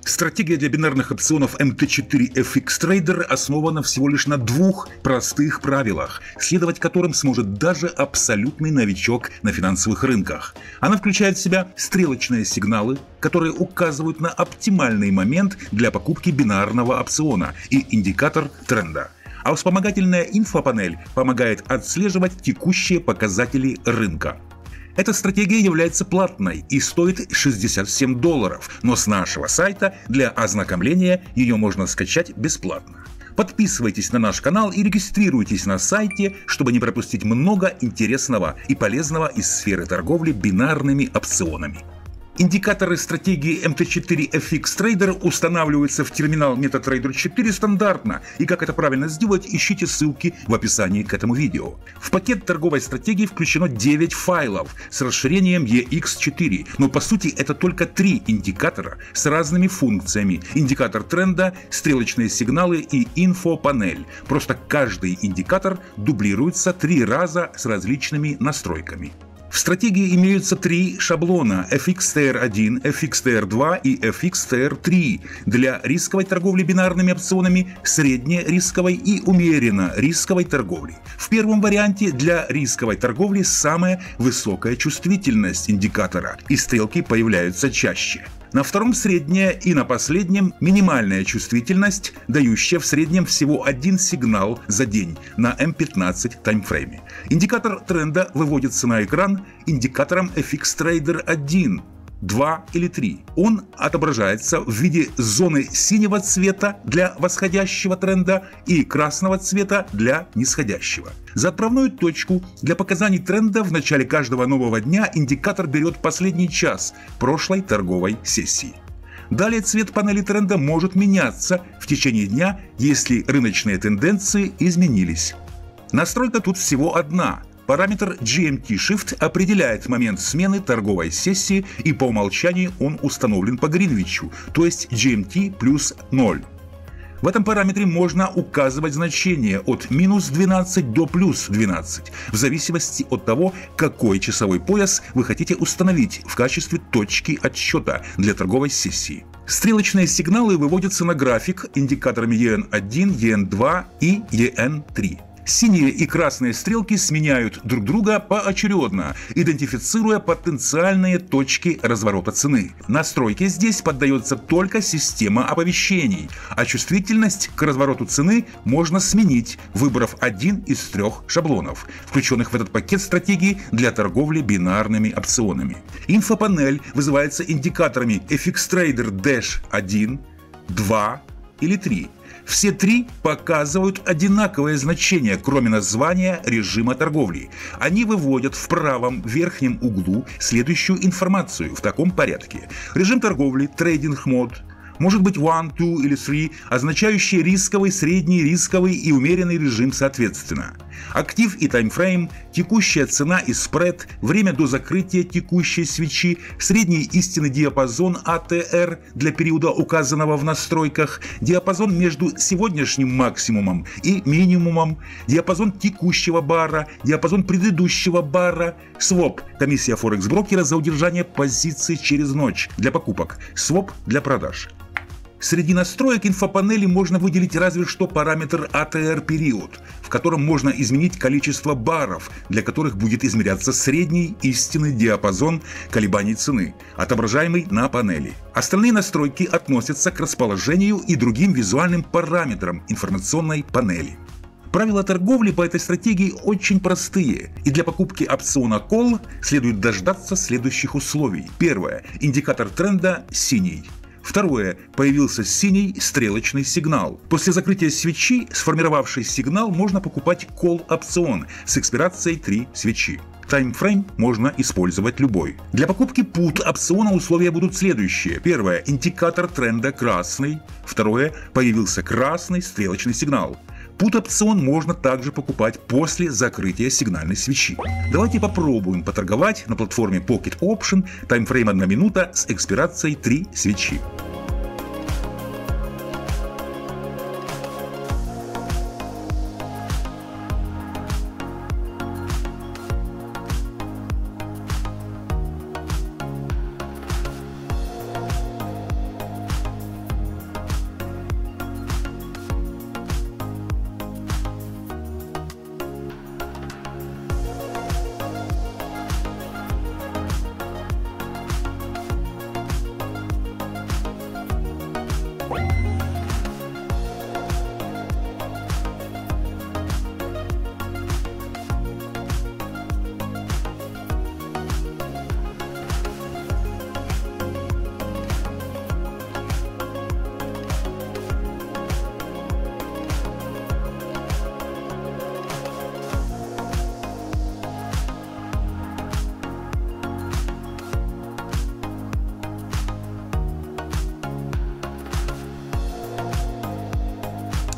Стратегия для бинарных опционов MT4 FX Trader основана всего лишь на двух простых правилах, следовать которым сможет даже абсолютный новичок на финансовых рынках. Она включает в себя стрелочные сигналы, которые указывают на оптимальный момент для покупки бинарного опциона, и индикатор тренда. А вспомогательная инфопанель помогает отслеживать текущие показатели рынка. Эта стратегия является платной и стоит $67, но с нашего сайта для ознакомления ее можно скачать бесплатно. Подписывайтесь на наш канал и регистрируйтесь на сайте, чтобы не пропустить много интересного и полезного из сферы торговли бинарными опционами. Индикаторы стратегии MT4 FX Trader устанавливаются в терминал MetaTrader 4 стандартно, и как это правильно сделать, ищите ссылки в описании к этому видео. В пакет торговой стратегии включено 9 файлов с расширением EX4, но по сути это только 3 индикатора с разными функциями: индикатор тренда, стрелочные сигналы и инфопанель. Просто каждый индикатор дублируется 3 раза с различными настройками. В стратегии имеются 3 шаблона: FXTR1, FXTR2 и FXTR3 для рисковой торговли бинарными опционами, среднерисковой и умеренно рисковой торговли. В первом варианте для рисковой торговли самая высокая чувствительность индикатора, и стрелки появляются чаще. На втором средняя и на последнем минимальная чувствительность, дающая в среднем всего один сигнал за день на М15 таймфрейме. Индикатор тренда выводится на экран индикатором FXTrader 1, 2 или 3. Он отображается в виде зоны синего цвета для восходящего тренда и красного цвета для нисходящего. За отправную точку для показаний тренда в начале каждого нового дня индикатор берет последний час прошлой торговой сессии. Далее цвет панели тренда может меняться в течение дня, если рыночные тенденции изменились. Настройка тут всего одна. Параметр GMT Shift определяет момент смены торговой сессии, и по умолчанию он установлен по Гринвичу, то есть GMT плюс 0. В этом параметре можно указывать значения от минус 12 до плюс 12, в зависимости от того, какой часовой пояс вы хотите установить в качестве точки отсчета для торговой сессии. Стрелочные сигналы выводятся на график индикаторами EN1, EN2 и EN3. Синие и красные стрелки сменяют друг друга поочередно, идентифицируя потенциальные точки разворота цены. Настройке здесь поддается только система оповещений, а чувствительность к развороту цены можно сменить, выбрав один из 3 шаблонов, включенных в этот пакет стратегии для торговли бинарными опционами. Инфопанель вызывается индикаторами FXTrader-1, 2 или 3. Все 3 показывают одинаковое значение, кроме названия режима торговли. Они выводят в правом верхнем углу следующую информацию в таком порядке: режим торговли, трейдинг мод, может быть 1, 2 или 3, означающие рисковый, средний, рисковый и умеренный режим соответственно. Актив и таймфрейм, текущая цена и спред, время до закрытия текущей свечи, средний истинный диапазон ATR для периода, указанного в настройках, диапазон между сегодняшним максимумом и минимумом, диапазон текущего бара, диапазон предыдущего бара, своп, комиссия форекс-брокера за удержание позиций через ночь для покупок, своп для продаж. Среди настроек инфопанели можно выделить разве что параметр ATR-период, в котором можно изменить количество баров, для которых будет измеряться средний истинный диапазон колебаний цены, отображаемый на панели. Остальные настройки относятся к расположению и другим визуальным параметрам информационной панели. Правила торговли по этой стратегии очень простые, и для покупки опциона Call следует дождаться следующих условий. Первое. Индикатор тренда синий. Второе. Появился синий стрелочный сигнал. После закрытия свечи сформировавший сигнал можно покупать call-опцион с экспирацией 3 свечи. Таймфрейм можно использовать любой. Для покупки put опциона условия будут следующие. Первое. Индикатор тренда красный. Второе. Появился красный стрелочный сигнал. Put-опцион можно также покупать после закрытия сигнальной свечи. Давайте попробуем поторговать на платформе Pocket Option, таймфрейм 1 минута с экспирацией 3 свечи.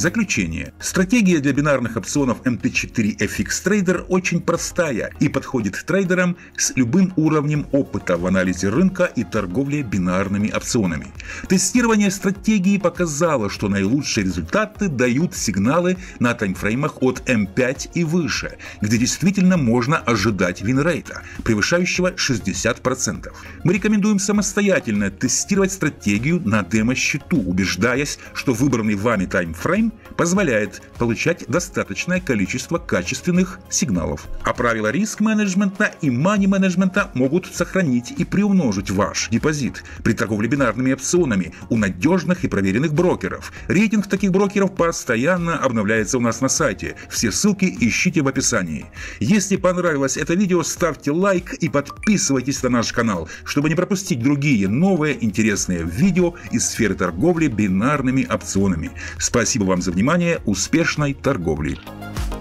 Заключение. Стратегия для бинарных опционов MT4 FX Trader очень простая и подходит трейдерам с любым уровнем опыта в анализе рынка и торговле бинарными опционами. Тестирование стратегии показало, что наилучшие результаты дают сигналы на таймфреймах от М5 и выше, где действительно можно ожидать винрейта, превышающего 60%. Мы рекомендуем самостоятельно тестировать стратегию на демо-счету, убеждаясь, что выбранный вами таймфрейм позволяет получать достаточное количество качественных сигналов. А правила риск-менеджмента и мани-менеджмента могут сохранить и приумножить ваш депозит при торговле бинарными опционами у надежных и проверенных брокеров. Рейтинг таких брокеров постоянно обновляется у нас на сайте. Все ссылки ищите в описании. Если понравилось это видео, ставьте лайк и подписывайтесь на наш канал, чтобы не пропустить другие новые интересные видео из сферы торговли бинарными опционами. Спасибо вам за внимание. Успешной торговли!